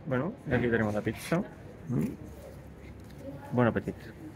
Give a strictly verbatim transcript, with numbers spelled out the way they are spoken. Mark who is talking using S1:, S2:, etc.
S1: Bueno, y aquí tenemos la pizza. Mm. Buen apetito.